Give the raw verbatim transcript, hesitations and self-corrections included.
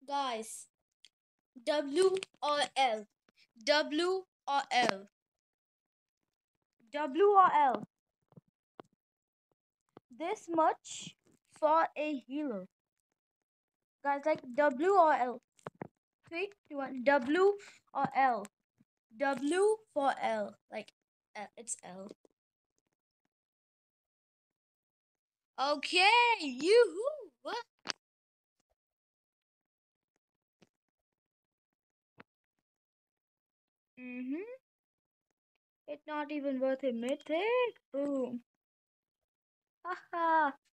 Guys, W or L? W or L? W or L? This much for a healer. Guys, like W or L? Three, two, one. W or L? W for L. Like, uh, it's L. Okay, yoo-hoo. What? Mm-hmm. It's not even worth a mythic. Boom. Haha.